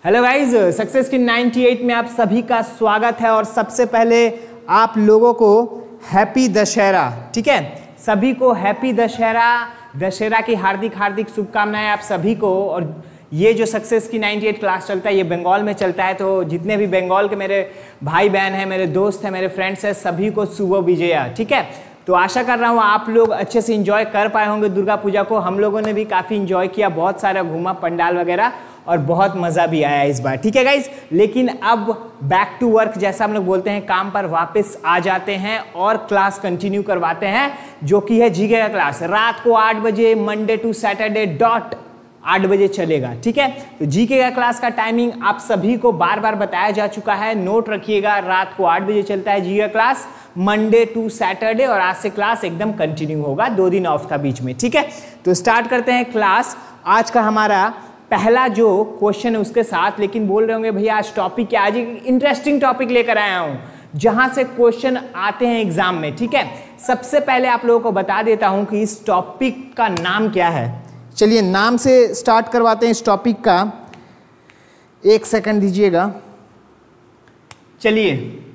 Hello guys, success की 98 में आप सभी का स्वागत है। और सबसे पहले आप लोगों को हैप्पी दशहरा। ठीक है, सभी को हैप्पी दशहरा, दशहरा की हार्दिक हार्दिक शुभकामनाएं आप सभी को। और ये जो सक्सेस की 98 क्लास चलता है ये बंगाल में चलता है, तो जितने भी बंगाल के मेरे भाई बहन हैं, मेरे दोस्त हैं, मेरे फ्रेंड्स हैं, सभी को शुभ विजया। ठीक है, तो आशा कर रहा हूँ आप लोग अच्छे से एंजॉय कर पाए होंगे दुर्गा पूजा को। हम लोगों ने भी काफ़ी एंजॉय किया, बहुत सारा घूमा पंडाल वगैरह, और बहुत मज़ा भी आया इस बार। ठीक है गाइज, लेकिन अब बैक टू वर्क जैसा हम लोग बोलते हैं, काम पर वापस आ जाते हैं और क्लास कंटिन्यू करवाते हैं, जो कि है जीके का क्लास। रात को 8 बजे मंडे टू सैटरडे डॉट 8 बजे चलेगा। ठीक है, तो जीके का क्लास का टाइमिंग आप सभी को बार बार बताया जा चुका है, नोट रखिएगा। रात को 8 बजे चलता है जीके का क्लास, मंडे टू सैटरडे, और आज से क्लास एकदम कंटिन्यू होगा, 2 दिन ऑफ था बीच में। ठीक है, तो स्टार्ट करते हैं क्लास। आज का हमारा पहला जो क्वेश्चन है उसके साथ, लेकिन बोल रहे होंगे भैया आज टॉपिक क्या, आज एक इंटरेस्टिंग टॉपिक लेकर आया हूं जहां से क्वेश्चन आते हैं एग्जाम में। ठीक है, सबसे पहले आप लोगों को बता देता हूं कि इस टॉपिक का नाम क्या है। चलिए नाम से स्टार्ट करवाते हैं इस टॉपिक का, 1 सेकंड दीजिएगा। चलिए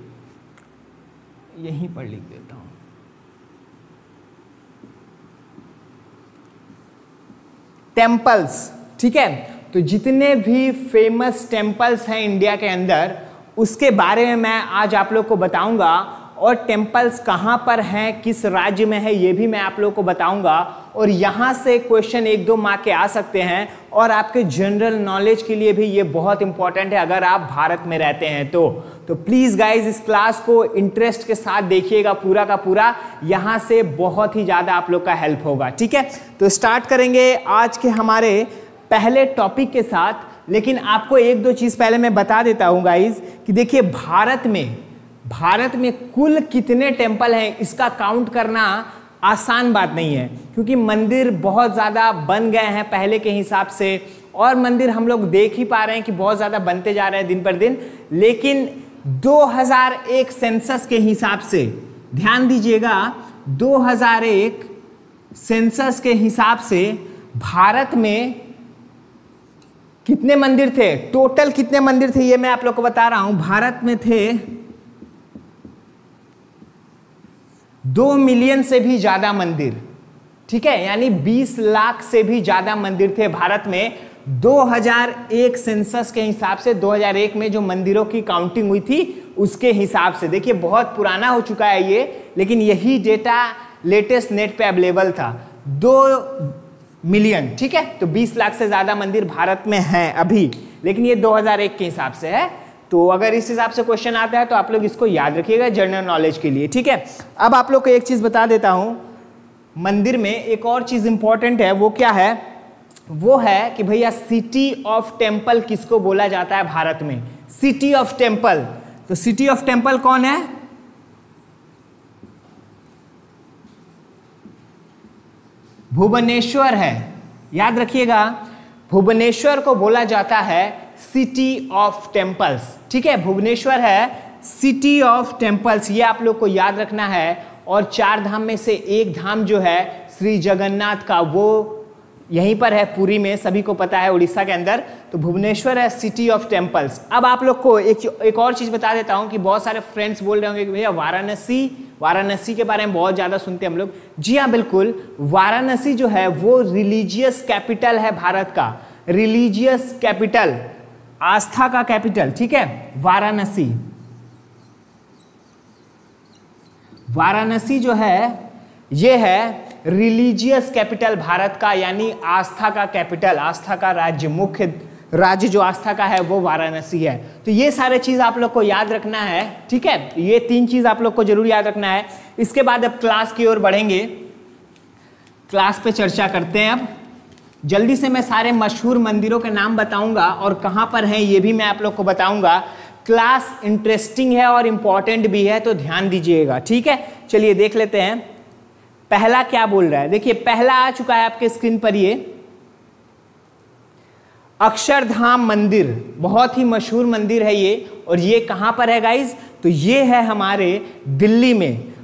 यहीं पर लिख देता हूं, टेम्पल्स। ठीक है, तो जितने भी फेमस टेम्पल्स हैं इंडिया के अंदर, उसके बारे में मैं आज आप लोग को बताऊंगा। और टेम्पल्स कहाँ पर हैं, किस राज्य में है, ये भी मैं आप लोग को बताऊंगा। और यहाँ से क्वेश्चन 1-2 मार्क के आ सकते हैं, और आपके जनरल नॉलेज के लिए भी ये बहुत इंपॉर्टेंट है अगर आप भारत में रहते हैं तो प्लीज़ गाइज इस क्लास को इंटरेस्ट के साथ देखिएगा पूरा का पूरा, यहाँ से बहुत ही ज़्यादा आप लोग का हेल्प होगा। ठीक है, तो स्टार्ट करेंगे आज के हमारे पहले टॉपिक के साथ। लेकिन आपको 1-2 चीज़ पहले मैं बता देता हूँ गाइज कि देखिए भारत में कुल कितने टेम्पल हैं इसका काउंट करना आसान बात नहीं है, क्योंकि मंदिर बहुत ज़्यादा बन गए हैं पहले के हिसाब से, और मंदिर हम लोग देख ही पा रहे हैं कि बहुत ज़्यादा बनते जा रहे हैं दिन पर दिन। लेकिन 2001 सेंसस के हिसाब से, ध्यान दीजिएगा, 2001 सेंसस के हिसाब से भारत में कितने मंदिर थे, टोटल कितने मंदिर थे ये मैं आप लोग को बता रहा हूं। भारत में थे 2 मिलियन से भी ज्यादा मंदिर। ठीक है, यानी 20 लाख से भी ज्यादा मंदिर थे भारत में 2001 सेंसस के हिसाब से। 2001 में जो मंदिरों की काउंटिंग हुई थी उसके हिसाब से, देखिए बहुत पुराना हो चुका है ये, लेकिन यही डेटा लेटेस्ट नेट पे अवेलेबल था, 2 मिलियन। ठीक है, तो 20 लाख से ज्यादा मंदिर भारत में हैं अभी, लेकिन ये 2001 के हिसाब से है। तो अगर इस हिसाब से क्वेश्चन आता है तो आप लोग इसको याद रखिएगा जनरल नॉलेज के लिए। ठीक है, अब आप लोग को एक चीज बता देता हूं, मंदिर में एक और चीज इंपॉर्टेंट है, वो क्या है, वो है कि भैया सिटी ऑफ टेम्पल किसको बोला जाता है भारत में, सिटी ऑफ टेम्पल। तो सिटी ऑफ टेम्पल कौन है, भुवनेश्वर है। याद रखिएगा, भुवनेश्वर को बोला जाता है सिटी ऑफ टेम्पल्स। ठीक है, भुवनेश्वर है सिटी ऑफ टेम्पल्स, ये आप लोग को याद रखना है। और 4 धाम में से एक धाम जो है श्री जगन्नाथ का, वो यहीं पर है पुरी में, सभी को पता है, उड़ीसा के अंदर। तो भुवनेश्वर है सिटी ऑफ टेम्पल्स। अब आप लोग को एक और चीज बता देता हूं कि बहुत सारे फ्रेंड्स बोल रहे होंगे कि भैया वाराणसी के बारे में बहुत ज्यादा सुनते हैं हम लोग। जी हाँ बिल्कुल, वाराणसी जो है वो रिलीजियस कैपिटल है भारत का, रिलीजियस कैपिटल, आस्था का कैपिटल। ठीक है, वाराणसी जो है ये है रिलीजियस कैपिटल भारत का, यानी आस्था का कैपिटल, आस्था का राज्य, मुख्य राज्य जो आस्था का है वो वाराणसी है। तो ये सारे चीज आप लोग को याद रखना है। ठीक है, ये 3 चीज आप लोग को जरूर याद रखना है। इसके बाद अब क्लास की ओर बढ़ेंगे, क्लास पे चर्चा करते हैं। अब जल्दी से मैं सारे मशहूर मंदिरों के नाम बताऊंगा और कहां पर हैं ये भी मैं आप लोग को बताऊंगा। क्लास इंटरेस्टिंग है और इंपॉर्टेंट भी है, तो ध्यान दीजिएगा। ठीक है, चलिए देख लेते हैं पहला क्या बोल रहा है। देखिए पहला आ चुका है आपके स्क्रीन पर, ये अक्षरधाम मंदिर, बहुत ही मशहूर मंदिर है ये। और ये कहां पर है गाइज, तो ये है हमारे दिल्ली में।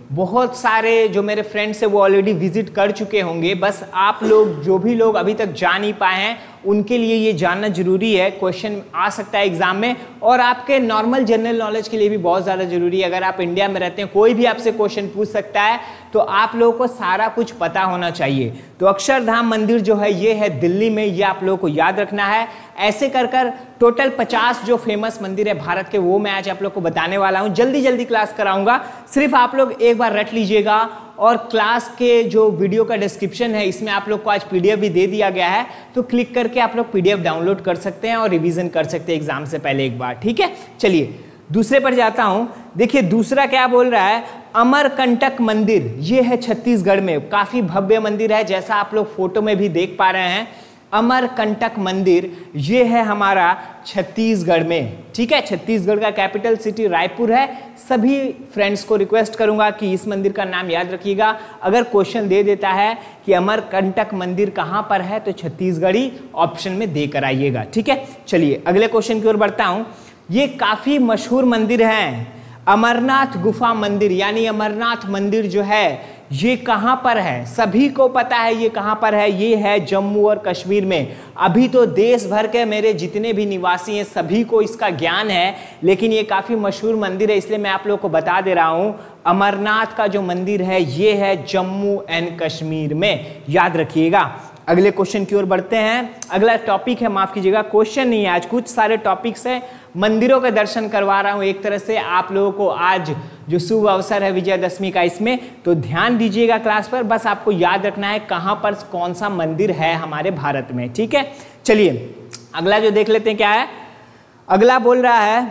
बहुत सारे जो मेरे फ्रेंड्स हैं वो ऑलरेडी विजिट कर चुके होंगे, बस आप लोग जो भी लोग अभी तक जा नहीं पाए हैं उनके लिए ये जानना जरूरी है। क्वेश्चन आ सकता है एग्जाम में और आपके नॉर्मल जनरल नॉलेज के लिए भी बहुत ज़्यादा जरूरी है। अगर आप इंडिया में रहते हैं कोई भी आपसे क्वेश्चन पूछ सकता है, तो आप लोगों को सारा कुछ पता होना चाहिए। तो अक्षरधाम मंदिर जो है ये है दिल्ली में, ये आप लोगों को याद रखना है। ऐसे कर कर टोटल 50 जो फेमस मंदिर है भारत के, वो मैं आज आप लोग को बताने वाला हूँ। जल्दी जल्दी क्लास कराऊंगा, सिर्फ आप लोग एक बार रट लीजिएगा। और क्लास के जो वीडियो का डिस्क्रिप्शन है इसमें आप लोग को आज पीडीएफ भी दे दिया गया है, तो क्लिक करके आप लोग पीडीएफ डाउनलोड कर सकते हैं और रिवीजन कर सकते हैं एग्जाम से पहले एक बार, ठीक है। चलिए दूसरे पर जाता हूं। देखिए दूसरा क्या बोल रहा है, अमरकंटक मंदिर, ये है छत्तीसगढ़ में, काफी भव्य मंदिर है जैसा आप लोग फोटो में भी देख पा रहे हैं। अमरकंटक मंदिर ये है हमारा छत्तीसगढ़ में, ठीक है। छत्तीसगढ़ का कैपिटल सिटी रायपुर है। सभी फ्रेंड्स को रिक्वेस्ट करूंगा कि इस मंदिर का नाम याद रखिएगा। अगर क्वेश्चन दे देता है कि अमरकंटक मंदिर कहां पर है, तो छत्तीसगढ़ी ऑप्शन में देकर आइएगा, ठीक है। चलिए अगले क्वेश्चन की ओर बढ़ता हूं। ये काफी मशहूर मंदिर है, अमरनाथ गुफा मंदिर, यानी अमरनाथ मंदिर जो है ये कहां पर है, सभी को पता है ये कहां पर है। ये है जम्मू और कश्मीर में। अभी तो देश भर के मेरे जितने भी निवासी हैं सभी को इसका ज्ञान है, लेकिन ये काफी मशहूर मंदिर है, इसलिए मैं आप लोगों को बता दे रहा हूं। अमरनाथ का जो मंदिर है ये है जम्मू एंड कश्मीर में, याद रखिएगा। अगले क्वेश्चन की ओर बढ़ते हैं। अगला टॉपिक है, माफ कीजिएगा क्वेश्चन नहीं है आज, कुछ सारे टॉपिक्स है, मंदिरों के दर्शन करवा रहा हूं एक तरह से आप लोगों को। आज जो शुभ अवसर है विजयदशमी का, इसमें तो ध्यान दीजिएगा क्लास पर। बस आपको याद रखना है कहां पर कौन सा मंदिर है हमारे भारत में, ठीक है। चलिए अगला जो देख लेते हैं क्या है। अगला बोल रहा है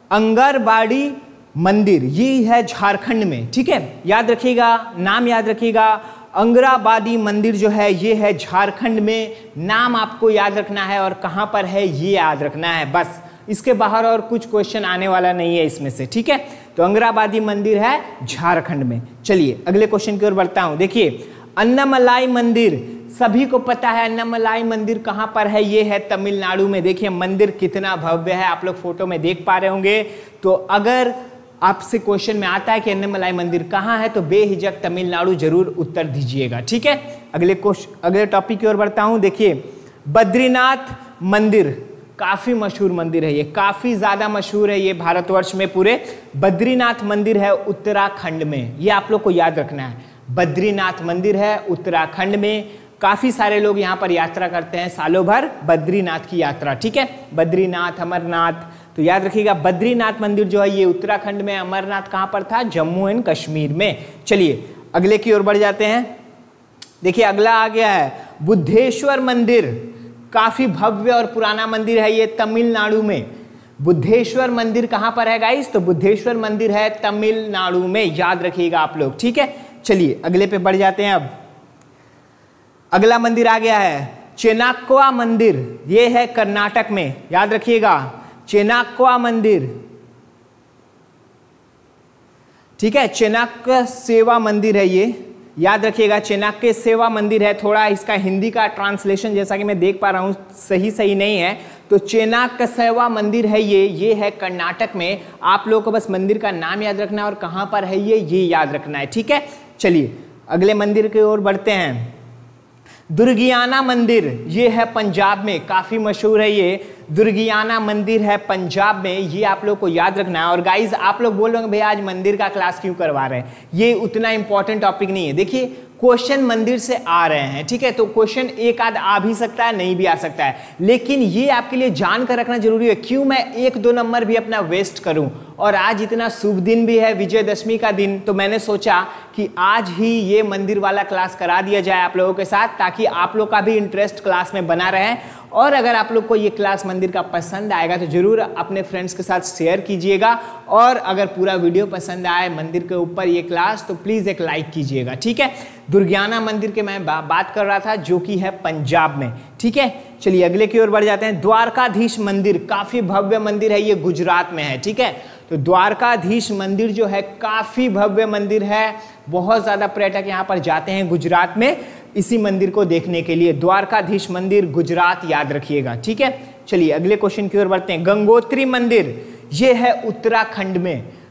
अंगरबाड़ी मंदिर, ये है झारखंड में, ठीक है। याद रखिएगा, नाम याद रखिएगा। अंगराबादी मंदिर जो है ये है झारखंड में, नाम आपको याद रखना है और कहां पर है ये याद रखना है, बस। इसके बाहर और कुछ क्वेश्चन आने वाला नहीं है इसमें से, ठीक है। तो अंगराबादी मंदिर है झारखंड में। चलिए अगले क्वेश्चन की ओर बढ़ता हूं। देखिए अन्नमलाई मंदिर, सभी को पता है अन्नमलाई मंदिर कहां पर है, ये है तमिलनाडु में। देखिए मंदिर कितना भव्य है, आप लोग फोटो में देख पा रहे होंगे। तो अगर आपसे क्वेश्चन में आता है कि अन्नमलाई मंदिर कहां है, तो बेहिचक तमिलनाडु जरूर उत्तर दीजिएगा, ठीक है। अगले टॉपिक की ओर बढ़ता हूं। देखिए बद्रीनाथ मंदिर, काफी मशहूर मंदिर है ये, काफी ज्यादा मशहूर है ये भारतवर्ष में पूरे। बद्रीनाथ मंदिर है उत्तराखंड में, ये आप लोग को याद रखना है। बद्रीनाथ मंदिर है उत्तराखंड में, काफी सारे लोग यहाँ पर यात्रा करते हैं सालों भर, बद्रीनाथ की यात्रा, ठीक है। बद्रीनाथ, अमरनाथ, तो याद रखिएगा बद्रीनाथ मंदिर जो है ये उत्तराखंड में, अमरनाथ कहां पर था, जम्मू एंड कश्मीर में। चलिए अगले की ओर बढ़ जाते हैं। देखिए अगला आ गया है बुद्धेश्वर मंदिर, काफी भव्य और पुराना मंदिर है ये, तमिलनाडु में। बुद्धेश्वर मंदिर कहां पर है गाइस, तो बुद्धेश्वर मंदिर है तमिलनाडु में, याद रखिएगा आप लोग, ठीक है। चलिए अगले पे बढ़ जाते हैं। अब अगला मंदिर आ गया है चेनाक्वा मंदिर, ये है कर्नाटक में, याद रखिएगा चेनाक्वा मंदिर, ठीक है। चेनाक्य सेवा मंदिर है ये, याद रखिएगा चेनाक्य सेवा मंदिर है। थोड़ा इसका हिंदी का ट्रांसलेशन जैसा कि मैं देख पा रहा हूं सही नहीं है, तो चेनाक्य सेवा मंदिर है ये है कर्नाटक में। आप लोगों को बस मंदिर का नाम याद रखना है और कहां पर है ये याद रखना है, ठीक है। चलिए अगले मंदिर की ओर बढ़ते हैं। दुर्गियाना मंदिर, ये है पंजाब में, काफी मशहूर है ये। दुर्गियाना मंदिर है पंजाब में, ये आप लोग को याद रखना है। और गाइज आप लोग बोल रहे होंगे भैया आज मंदिर का क्लास क्यों करवा रहे हैं, ये उतना इंपॉर्टेंट टॉपिक नहीं है। देखिए क्वेश्चन मंदिर से आ रहे हैं, ठीक है, तो क्वेश्चन एक आध आ भी सकता है, नहीं भी आ सकता है, लेकिन ये आपके लिए जानकर रखना जरूरी है। क्यों मैं 1-2 नंबर भी अपना वेस्ट करूं। और आज इतना शुभ दिन भी है, विजयदशमी का दिन, तो मैंने सोचा कि आज ही ये मंदिर वाला क्लास करा दिया जाए आप लोगों के साथ, ताकि आप लोग का भी इंटरेस्ट क्लास में बना रहे। और अगर आप लोग को ये क्लास मंदिर का पसंद आएगा तो जरूर अपने फ्रेंड्स के साथ शेयर कीजिएगा। और अगर पूरा वीडियो पसंद आए मंदिर के ऊपर ये क्लास, तो प्लीज एक लाइक कीजिएगा, ठीक है। दुर्गियाना मंदिर के मैं बात कर रहा था, जो कि है पंजाब में, ठीक है। चलिए अगले की ओर बढ़ जाते हैं। द्वारकाधीश मंदिर, काफी भव्य मंदिर है, ये गुजरात में है, ठीक है। तो द्वारकाधीश मंदिर जो है काफी भव्य मंदिर है, बहुत ज्यादा पर्यटक यहाँ पर जाते हैं गुजरात में इसी मंदिर को देखने के लिए। द्वारकाधीश मंदिर गुजरात, याद रखिएगा, ठीक है। चलिए अगले क्वेश्चन की ओर बढ़ते हैं। गंगोत्री मंदिर, ये है उत्तराखंड में।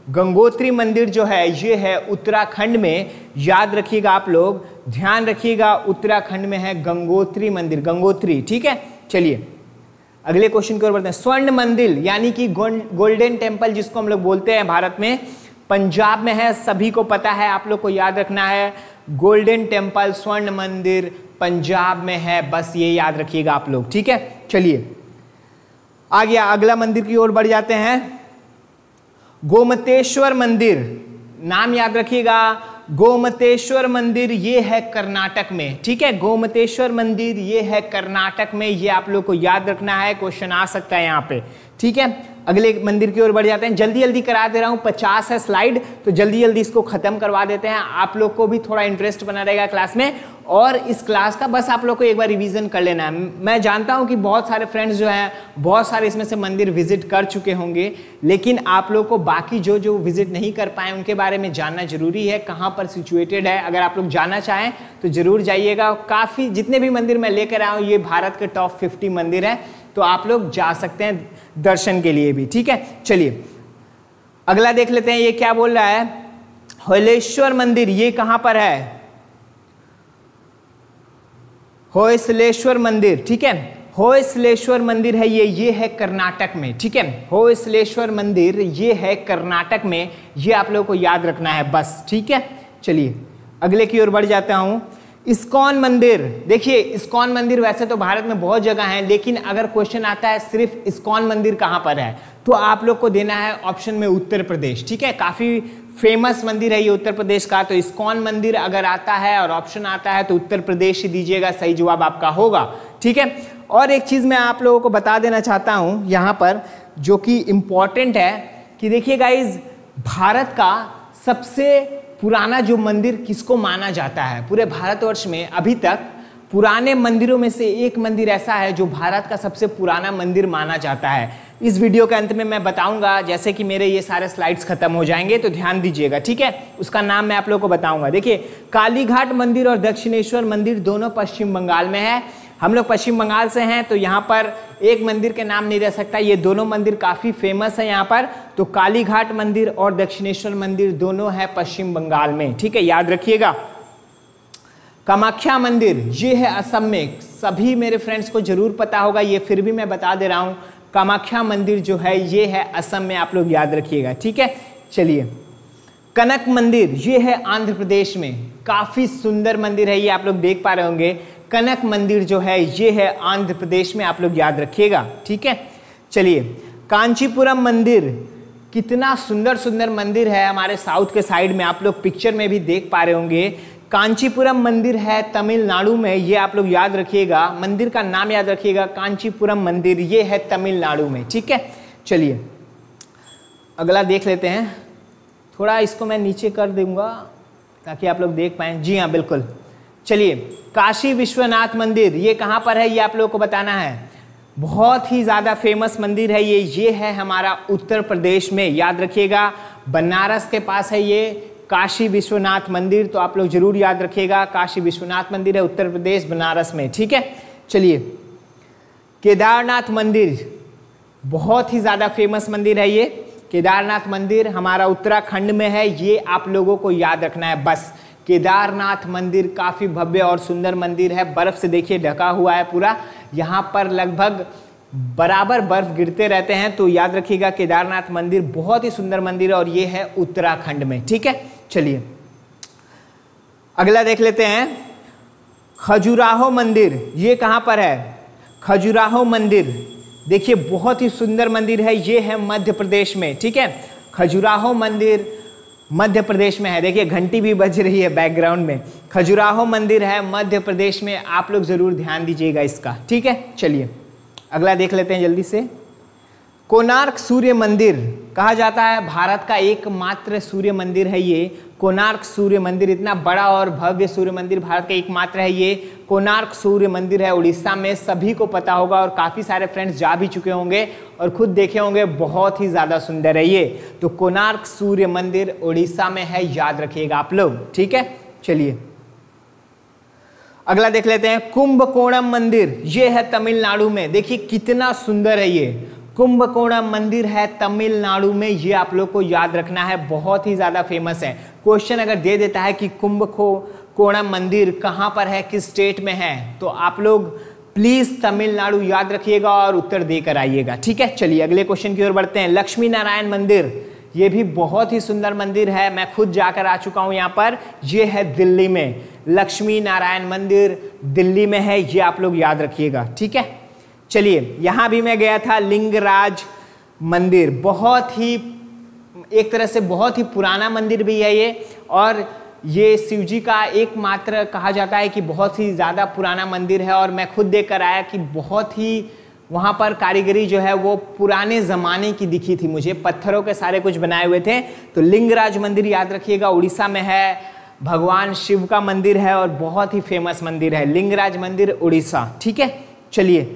गंगोत्री मंदिर जो है ये है उत्तराखंड में, याद रखिएगा आप लोग, ध्यान रखिएगा, उत्तराखंड में है गंगोत्री मंदिर, गंगोत्री, ठीक है। चलिए अगले क्वेश्चन की ओर बढ़ते हैं। स्वर्ण मंदिर यानी कि गोल्डन टेम्पल जिसको हम लोग बोलते हैं भारत में, पंजाब में है, सभी को पता है, आप लोग को याद रखना है, गोल्डन टेम्पल स्वर्ण मंदिर पंजाब में है, बस ये याद रखिएगा आप लोग, ठीक है। चलिए आ गया, अगला मंदिर की ओर बढ़ जाते हैं। गोमतेश्वर मंदिर, नाम याद रखिएगा, गोमतेश्वर मंदिर ये है कर्नाटक में, ठीक है। गोमतेश्वर मंदिर ये है कर्नाटक में, ये आप लोग को याद रखना है, क्वेश्चन आ सकता है यहाँ पे, ठीक है। अगले मंदिर की ओर बढ़ जाते हैं। जल्दी जल्दी करा दे रहा हूँ, 50 है स्लाइड, तो जल्दी जल्दी इसको खत्म करवा देते हैं, आप लोग को भी थोड़ा इंटरेस्ट बना रहेगा क्लास में, और इस क्लास का बस आप लोग को एक बार रिवीजन कर लेना है। मैं जानता हूँ कि बहुत सारे फ्रेंड्स जो हैं, बहुत सारे इसमें से मंदिर विजिट कर चुके होंगे, लेकिन आप लोग को बाकी जो जो विजिट नहीं कर पाए उनके बारे में जानना जरूरी है, कहाँ पर सिचुएटेड है। अगर आप लोग जानना चाहें तो जरूर जाइएगा। काफ़ी जितने भी मंदिर मैं लेकर आया हूँ ये भारत के टॉप 50 मंदिर है, तो आप लोग जा सकते हैं दर्शन के लिए भी, ठीक है। चलिए अगला देख लेते हैं, ये क्या बोल रहा है। होयसलेश्वर मंदिर ये कहां पर है, होयसलेश्वर मंदिर, ठीक है। होयसलेश्वर मंदिर है ये है कर्नाटक में, ठीक है। होयसलेश्वर मंदिर ये है कर्नाटक में, ये आप लोगों को याद रखना है बस, ठीक है। चलिए अगले की ओर बढ़ जाता हूं। इस्कॉन मंदिर, देखिए इस्कॉन मंदिर वैसे तो भारत में बहुत जगह है, लेकिन अगर क्वेश्चन आता है सिर्फ इस्कॉन मंदिर कहाँ पर है, तो आप लोग को देना है ऑप्शन में उत्तर प्रदेश, ठीक है। काफ़ी फेमस मंदिर है ये उत्तर प्रदेश का, तो इस्कॉन मंदिर अगर आता है और ऑप्शन आता है तो उत्तर प्रदेश ही दीजिएगा, सही जवाब आपका होगा, ठीक है। और एक चीज़ मैं आप लोगों को बता देना चाहता हूँ यहाँ पर, जो कि इम्पॉर्टेंट है, कि देखिए गाइज, भारत का सबसे पुराना जो मंदिर किसको माना जाता है पूरे भारतवर्ष में, अभी तक पुराने मंदिरों में से एक मंदिर ऐसा है जो भारत का सबसे पुराना मंदिर माना जाता है। इस वीडियो के अंत में मैं बताऊंगा, जैसे कि मेरे ये सारे स्लाइड्स खत्म हो जाएंगे तो ध्यान दीजिएगा, ठीक है। उसका नाम मैं आप लोगों को बताऊंगा। देखिए कालीघाट मंदिर और दक्षिणेश्वर मंदिर दोनों पश्चिम बंगाल में है, हम लोग पश्चिम बंगाल से हैं, तो यहाँ पर एक मंदिर के नाम नहीं रह सकता, ये दोनों मंदिर काफ़ी फेमस है यहाँ पर। तो कालीघाट मंदिर और दक्षिणेश्वर मंदिर दोनों है पश्चिम बंगाल में, ठीक है, याद रखिएगा। कामाख्या मंदिर ये है असम में, सभी मेरे फ्रेंड्स को जरूर पता होगा, ये फिर भी मैं बता दे रहा हूँ, कामाख्या मंदिर जो है ये है असम में, आप लोग याद रखिएगा, ठीक है। चलिए कनक मंदिर ये है आंध्र प्रदेश में, काफ़ी सुंदर मंदिर है ये, आप लोग देख पा रहे होंगे। कनक मंदिर जो है ये है आंध्र प्रदेश में, आप लोग याद रखिएगा, ठीक है। चलिए कांचीपुरम मंदिर, कितना सुंदर सुंदर मंदिर है हमारे साउथ के साइड में, आप लोग पिक्चर में भी देख पा रहे होंगे। कांचीपुरम मंदिर है तमिलनाडु में, ये आप लोग याद रखिएगा, मंदिर का नाम याद रखिएगा, कांचीपुरम मंदिर ये है तमिलनाडु में, ठीक है। चलिए अगला देख लेते हैं, थोड़ा इसको मैं नीचे कर दूंगा ताकि आप लोग देख पाएं। जी हाँ बिल्कुल। चलिए काशी विश्वनाथ मंदिर ये कहाँ पर है, ये आप लोगों को बताना है, बहुत ही ज़्यादा फेमस मंदिर है ये है हमारा उत्तर प्रदेश में, याद रखिएगा, बनारस के पास है ये काशी विश्वनाथ मंदिर, तो आप लोग जरूर याद रखिएगा, काशी विश्वनाथ मंदिर है उत्तर प्रदेश बनारस में, ठीक है। चलिए केदारनाथ मंदिर, बहुत ही ज़्यादा फेमस मंदिर है ये, केदारनाथ मंदिर हमारा उत्तराखंड में है, ये आप लोगों को याद रखना है बस। केदारनाथ मंदिर काफ़ी भव्य और सुंदर मंदिर है, बर्फ़ से देखिए ढका हुआ है पूरा, यहाँ पर लगभग बराबर बर्फ गिरते रहते हैं, तो याद रखिएगा केदारनाथ मंदिर बहुत ही सुंदर मंदिर है और ये है उत्तराखंड में, ठीक है। चलिए अगला देख लेते हैं, खजुराहो मंदिर ये कहाँ पर है, खजुराहो मंदिर देखिए बहुत ही सुंदर मंदिर है, ये है मध्य प्रदेश में, ठीक है। खजुराहो मंदिर मध्य प्रदेश में है, देखिए घंटी भी बज रही है बैकग्राउंड में, खजुराहो मंदिर है मध्य प्रदेश में, आप लोग जरूर ध्यान दीजिएगा इसका, ठीक है। चलिए अगला देख लेते हैं जल्दी से, कोणार्क सूर्य मंदिर कहा जाता है भारत का एकमात्र सूर्य मंदिर है ये, कोणार्क सूर्य मंदिर, इतना बड़ा और भव्य सूर्य मंदिर भारत का एकमात्र है ये, कोणार्क सूर्य मंदिर है उड़ीसा में, सभी को पता होगा और काफ़ी सारे फ्रेंड्स जा भी चुके होंगे और खुद देखे होंगे, बहुत ही ज़्यादा सुंदर है ये। तो कोणार्क सूर्य मंदिर उड़ीसा में है, याद रखिएगा आप लोग, ठीक है। चलिए अगला देख लेते हैं, कुंभकोणम मंदिर ये है तमिलनाडु में, देखिए कितना सुंदर है ये, कुंभकोणम मंदिर है तमिलनाडु में, ये आप लोग को याद रखना है, बहुत ही ज्यादा फेमस है। क्वेश्चन अगर दे देता है कि कुंभकोणम मंदिर कहां पर है, किस स्टेट में है, तो आप लोग प्लीज तमिलनाडु याद रखिएगा और उत्तर देकर आइएगा। ठीक है, चलिए अगले क्वेश्चन की ओर बढ़ते हैं। लक्ष्मी नारायण मंदिर, ये भी बहुत ही सुंदर मंदिर है, मैं खुद जाकर आ चुका हूं यहाँ पर। ये है दिल्ली में, लक्ष्मी नारायण मंदिर दिल्ली में है, ये आप लोग याद रखिएगा। ठीक है, चलिए यहां भी मैं गया था। लिंगराज मंदिर, बहुत ही एक तरह से बहुत ही पुराना मंदिर भी है ये, और ये शिव जी का एकमात्र कहा जाता है कि बहुत ही ज़्यादा पुराना मंदिर है। और मैं खुद देख कर आया कि बहुत ही वहाँ पर कारीगरी जो है वो पुराने ज़माने की दिखी थी मुझे, पत्थरों के सारे कुछ बनाए हुए थे। तो लिंगराज मंदिर याद रखिएगा, उड़ीसा में है, भगवान शिव का मंदिर है और बहुत ही फेमस मंदिर है, लिंगराज मंदिर उड़ीसा। ठीक है, चलिए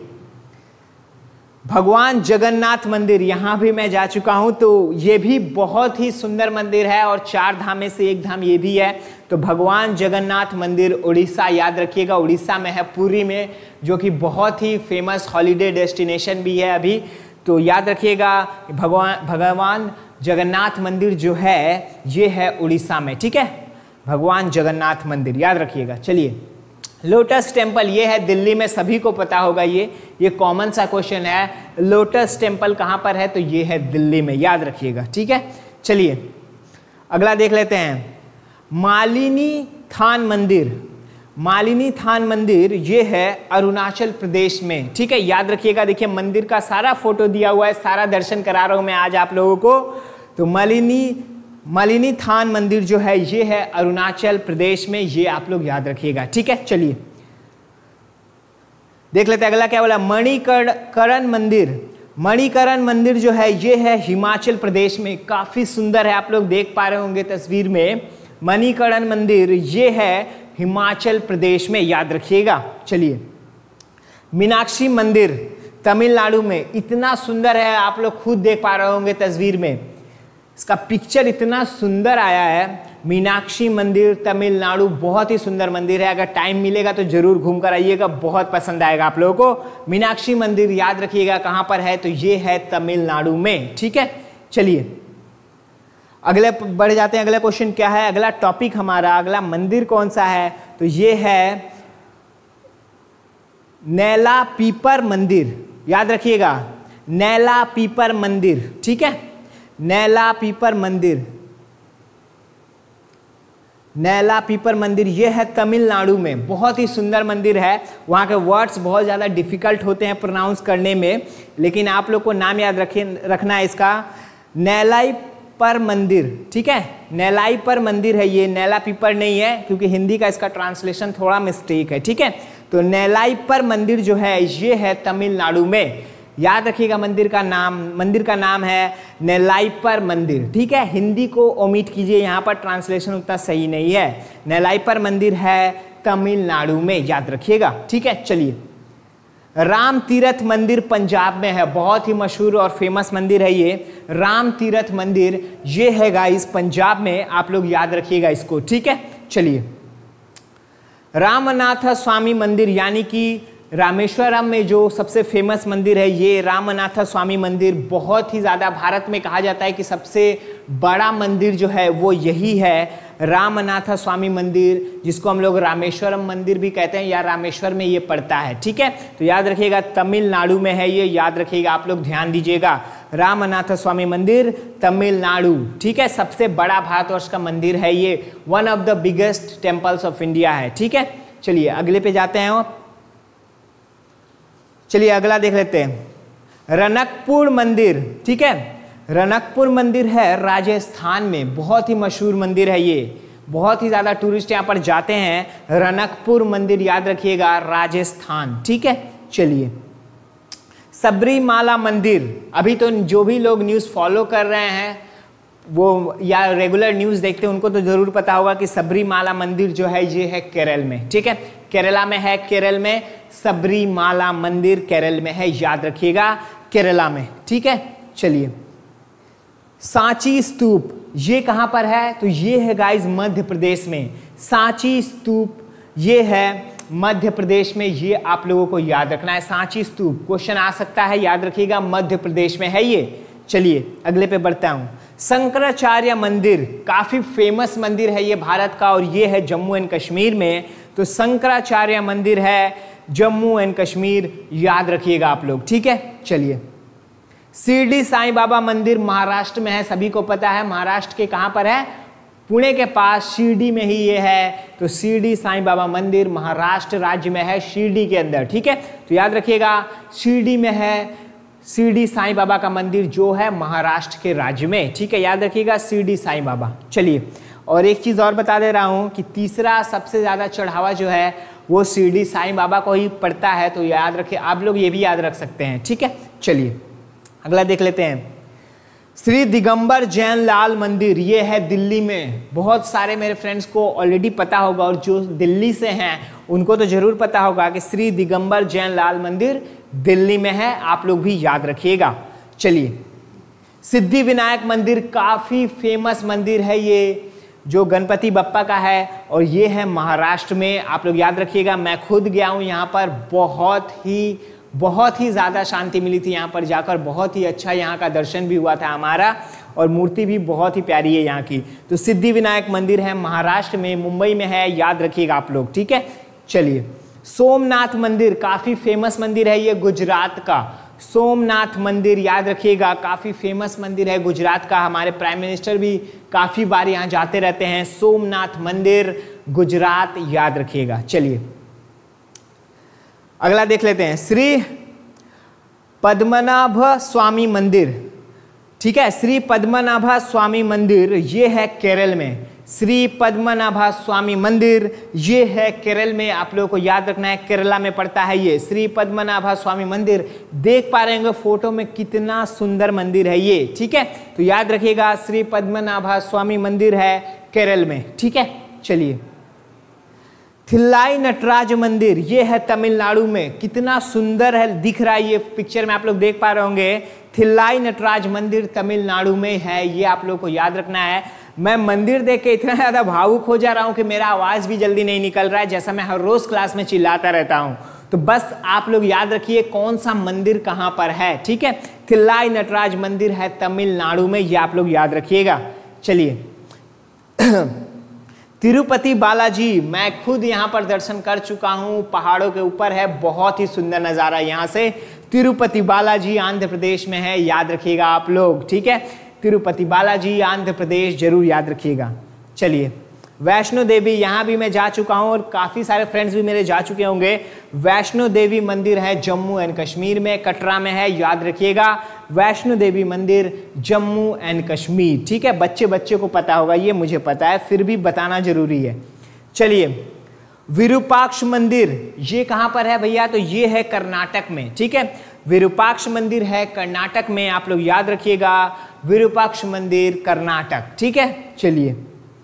भगवान जगन्नाथ मंदिर, यहाँ भी मैं जा चुका हूँ, तो ये भी बहुत ही सुंदर मंदिर है और 4 धाम में से एक धाम ये भी है। तो भगवान जगन्नाथ मंदिर उड़ीसा याद रखिएगा, उड़ीसा में है, पुरी में, जो कि बहुत ही फेमस हॉलीडे डेस्टिनेशन भी है अभी। तो याद रखिएगा भगवान जगन्नाथ मंदिर जो है ये है उड़ीसा में। ठीक है, भगवान जगन्नाथ मंदिर याद रखिएगा। चलिए लोटस टेम्पल, ये है दिल्ली में, सभी को पता होगा, ये कॉमन सा क्वेश्चन है। लोटस टेम्पल कहाँ पर है, तो ये है दिल्ली में, याद रखिएगा। ठीक है, चलिए अगला देख लेते हैं। मालिनी थान मंदिर, मालिनी थान मंदिर ये है अरुणाचल प्रदेश में। ठीक है, याद रखिएगा। देखिए मंदिर का सारा फोटो दिया हुआ है, सारा दर्शन करा रहा हूँ मैं आज आप लोगों को। तो मालिनी थान मंदिर जो है ये है अरुणाचल प्रदेश में, ये आप लोग याद रखिएगा। ठीक है, चलिए देख लेते हैं अगला क्या बोला। मणिकरण मंदिर, मणिकरण मंदिर जो है ये है हिमाचल प्रदेश में, काफी सुंदर है, आप लोग देख पा रहे होंगे तस्वीर में। मणिकरण मंदिर ये है हिमाचल प्रदेश में, याद रखिएगा। चलिए मीनाक्षी मंदिर तमिलनाडु में, इतना सुंदर है, आप लोग खुद देख पा रहे होंगे तस्वीर में, इसका पिक्चर इतना सुंदर आया है। मीनाक्षी मंदिर तमिलनाडु, बहुत ही सुंदर मंदिर है, अगर टाइम मिलेगा तो जरूर घूम कर आइएगा, बहुत पसंद आएगा आप लोगों को। मीनाक्षी मंदिर याद रखिएगा कहां पर है, तो ये है तमिलनाडु में। ठीक है, चलिए अगले बढ़ जाते हैं। अगला क्वेश्चन क्या है, अगला टॉपिक हमारा, अगला मंदिर कौन सा है, तो ये है नैला पीपर मंदिर, याद रखिएगा, नैला पीपर मंदिर। ठीक है, नैला पीपर मंदिर, नैला पीपर मंदिर ये है तमिलनाडु में, बहुत ही सुंदर मंदिर है। वहाँ के वर्ड्स बहुत ज़्यादा डिफिकल्ट होते हैं प्रोनाउंस करने में, लेकिन आप लोग को नाम याद रखना है इसका, नैलाई पर मंदिर। ठीक है, नैलाई पर मंदिर है ये, नैला पीपर नहीं है, क्योंकि हिंदी का इसका ट्रांसलेशन थोड़ा मिस्टेक है। ठीक है, तो नैलाई पर मंदिर जो है ये है तमिलनाडु में, याद रखिएगा। मंदिर का नाम है नेल्लाइपर मंदिर। ठीक है, हिंदी को ओमिट कीजिए, यहाँ पर ट्रांसलेशन उतना सही नहीं है। नेल्लाइपर मंदिर है तमिलनाडु में, याद रखिएगा। ठीक है, चलिए राम तीरथ मंदिर पंजाब में है, बहुत ही मशहूर और फेमस मंदिर है ये। राम तीरथ मंदिर ये है गाइस पंजाब में, आप लोग याद रखिएगा इसको। ठीक है, चलिए रामनाथ स्वामी मंदिर, यानी कि रामेश्वरम में जो सबसे फेमस मंदिर है ये रामनाथ स्वामी मंदिर, बहुत ही ज़्यादा भारत में कहा जाता है कि सबसे बड़ा मंदिर जो है वो यही है, रामनाथ स्वामी मंदिर, जिसको हम लोग रामेश्वरम मंदिर भी कहते हैं, या रामेश्वर में ये पड़ता है। ठीक है, तो याद रखिएगा तमिलनाडु में है ये, याद रखिएगा, आप लोग ध्यान दीजिएगा। रामनाथ स्वामी मंदिर तमिलनाडु। ठीक है, सबसे बड़ा भारतवर्ष का मंदिर है ये, one of the biggest temples of India है। ठीक है, चलिए अगले पे जाते हैं। चलिए अगला देख लेते हैं रनकपुर मंदिर। ठीक है, रनकपुर मंदिर है राजस्थान में, बहुत ही मशहूर मंदिर है ये, बहुत ही ज़्यादा टूरिस्ट यहाँ पर जाते हैं। रनकपुर मंदिर याद रखिएगा, राजस्थान। ठीक है, चलिए सबरीमाला मंदिर, अभी तो जो भी लोग न्यूज़ फॉलो कर रहे हैं वो या रेगुलर न्यूज़ देखते हैं उनको तो ज़रूर पता होगा कि सबरीमाला मंदिर जो है ये है केरल में। ठीक है, केरला में है, केरल में सबरीमाला मंदिर केरल में है, याद रखिएगा, केरला में। ठीक है, चलिए सांची स्तूप ये कहाँ पर है, तो ये है गाइस मध्य प्रदेश में। सांची स्तूप ये है मध्य प्रदेश में, ये आप लोगों को याद रखना है। सांची स्तूप क्वेश्चन आ सकता है, याद रखिएगा मध्य प्रदेश में है ये। चलिए अगले पे बढ़ता हूं। शंकराचार्य मंदिर काफी फेमस मंदिर है ये भारत का, और ये है जम्मू एंड कश्मीर में। तो शंकराचार्य मंदिर है जम्मू एंड कश्मीर, याद रखिएगा आप लोग, ठीक है। चलिए शिरडी साईं बाबा मंदिर महाराष्ट्र में है, सभी को पता है। महाराष्ट्र के कहां पर है? पुणे के पास, शिरडी में ही ये है। तो शिरडी साईं बाबा मंदिर महाराष्ट्र राज्य में है, शिरडी के अंदर, ठीक है। तो याद रखिएगा शिरडी में है शिरडी साईं बाबा का मंदिर, जो है महाराष्ट्र के राज्य में, ठीक है। याद रखिएगा शिरडी साईं बाबा। चलिए और एक चीज और बता दे रहा हूं कि तीसरा सबसे ज्यादा चढ़ावा जो है वो शिरडी साईं बाबा को ही पड़ता है। तो याद रखिए आप लोग, ये भी याद रख सकते हैं, ठीक है। चलिए अगला देख लेते हैं। श्री दिगंबर जैन लाल मंदिर, ये है दिल्ली में। बहुत सारे मेरे फ्रेंड्स को ऑलरेडी पता होगा, और जो दिल्ली से हैं उनको तो जरूर पता होगा कि श्री दिगंबर जैन लाल मंदिर दिल्ली में है, आप लोग भी याद रखिएगा। चलिए सिद्धि विनायक मंदिर काफी फेमस मंदिर है, ये जो गणपति बप्पा का है, और ये है महाराष्ट्र में, आप लोग याद रखिएगा। मैं खुद गया हूँ यहाँ पर, बहुत ही ज़्यादा शांति मिली थी यहाँ पर जाकर, बहुत ही अच्छा यहाँ का दर्शन भी हुआ था हमारा, और मूर्ति भी बहुत ही प्यारी है यहाँ की। तो सिद्धि विनायक मंदिर है महाराष्ट्र में, मुंबई में है, याद रखिएगा आप लोग, ठीक है। चलिए सोमनाथ मंदिर काफ़ी फेमस मंदिर है ये गुजरात का। सोमनाथ मंदिर याद रखिएगा, काफ़ी फेमस मंदिर है गुजरात का, हमारे प्राइम मिनिस्टर भी काफ़ी बार यहाँ जाते रहते हैं। सोमनाथ मंदिर गुजरात, याद रखिएगा। चलिए अगला देख लेते हैं। श्री पद्मनाभ स्वामी मंदिर, ठीक है। श्री पद्मनाभ स्वामी मंदिर ये है केरल में। श्री पद्मनाभ स्वामी मंदिर ये है केरल में, आप लोगों को याद रखना है, केरला में पड़ता है ये श्री पद्मनाभ स्वामी मंदिर। देख पा रहे होंगे फोटो में कितना सुंदर मंदिर है ये, ठीक है। तो याद रखिएगा श्री पद्मनाभ स्वामी मंदिर है केरल में, ठीक है। चलिए थिल्लाई नटराज मंदिर, ये है तमिलनाडु में। कितना सुंदर है, दिख रहा है ये पिक्चर में, आप लोग देख पा रहे होंगे। थिल्लाई नटराज मंदिर तमिलनाडु में है, ये आप लोग को याद रखना है। मैं मंदिर देख के इतना ज़्यादा भावुक हो जा रहा हूँ कि मेरा आवाज़ भी जल्दी नहीं निकल रहा है, जैसा मैं हर रोज़ क्लास में चिल्लाता रहता हूँ। तो बस आप लोग याद रखिए कौन सा मंदिर कहाँ पर है, ठीक है। थिल्लाई नटराज मंदिर है तमिलनाडु में, ये आप लोग याद रखिएगा। चलिए तिरुपति बालाजी, मैं खुद यहाँ पर दर्शन कर चुका हूँ, पहाड़ों के ऊपर है, बहुत ही सुंदर नज़ारा यहाँ से। तिरुपति बालाजी आंध्र प्रदेश में है, याद रखिएगा आप लोग, ठीक है। तिरुपति बालाजी आंध्र प्रदेश, जरूर याद रखिएगा। चलिए वैष्णो देवी, यहाँ भी मैं जा चुका हूँ, और काफ़ी सारे फ्रेंड्स भी मेरे जा चुके होंगे। वैष्णो देवी मंदिर है जम्मू एंड कश्मीर में, कटरा में है, याद रखिएगा। वैष्णो देवी मंदिर जम्मू एंड कश्मीर, ठीक है। बच्चे बच्चे को पता होगा, ये मुझे पता है, फिर भी बताना जरूरी है। चलिए विरूपाक्ष मंदिर, ये कहाँ पर है भैया? तो ये है कर्नाटक में, ठीक है। विरूपाक्ष मंदिर है कर्नाटक में, आप लोग याद रखिएगा। विरूपाक्ष मंदिर कर्नाटक, ठीक है। चलिए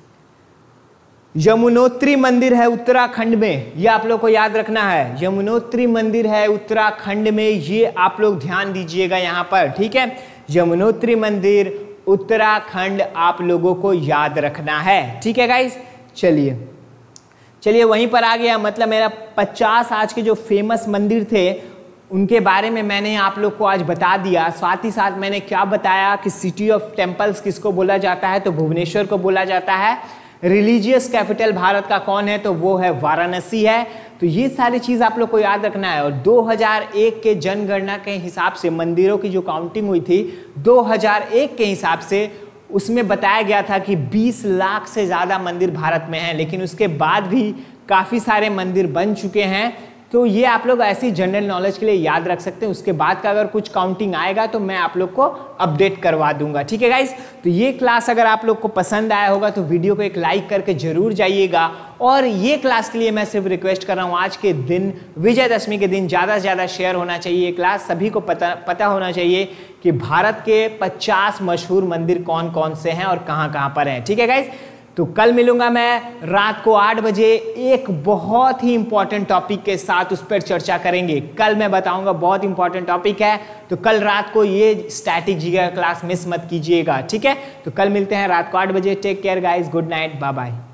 यमुनोत्री मंदिर है उत्तराखंड में, ये आप लोग को याद रखना है। यमुनोत्री मंदिर है उत्तराखंड में, ये आप लोग ध्यान दीजिएगा यहाँ पर, ठीक है। यमुनोत्री मंदिर उत्तराखंड आप लोगों को याद रखना है, ठीक है गाइस। चलिए वहीं पर आ गया, मतलब मेरा 50 आज के जो फेमस मंदिर थे उनके बारे में मैंने आप लोग को आज बता दिया। साथ ही साथ मैंने क्या बताया कि सिटी ऑफ टेम्पल्स किसको बोला जाता है, तो भुवनेश्वर को बोला जाता है। रिलीजियस कैपिटल भारत का कौन है, तो वो है वाराणसी है। तो ये सारी चीज़ आप लोग को याद रखना है। और 2001 के जनगणना के हिसाब से मंदिरों की जो काउंटिंग हुई थी 2001 के हिसाब से, उसमें बताया गया था कि 20 लाख से ज़्यादा मंदिर भारत में हैं, लेकिन उसके बाद भी काफ़ी सारे मंदिर बन चुके हैं। तो ये आप लोग ऐसी जनरल नॉलेज के लिए याद रख सकते हैं। उसके बाद का अगर कुछ काउंटिंग आएगा तो मैं आप लोग को अपडेट करवा दूंगा, ठीक है गाइस। तो ये क्लास अगर आप लोग को पसंद आया होगा तो वीडियो को एक लाइक करके जरूर जाइएगा। और ये क्लास के लिए मैं सिर्फ रिक्वेस्ट कर रहा हूँ, आज के दिन विजयदशमी के दिन ज़्यादा से ज़्यादा शेयर होना चाहिए ये क्लास। सभी को पता होना चाहिए कि भारत के 50 मशहूर मंदिर कौन कौन से हैं और कहाँ कहाँ पर हैं, ठीक है गाइस। तो कल मिलूंगा मैं रात को 8 बजे एक बहुत ही इंपॉर्टेंट टॉपिक के साथ, उस पर चर्चा करेंगे। कल मैं बताऊंगा, बहुत इंपॉर्टेंट टॉपिक है। तो कल रात को ये स्टैटिक जीके का क्लास मिस मत कीजिएगा, ठीक है। तो कल मिलते हैं रात को 8 बजे। Take care guys, good night, bye bye.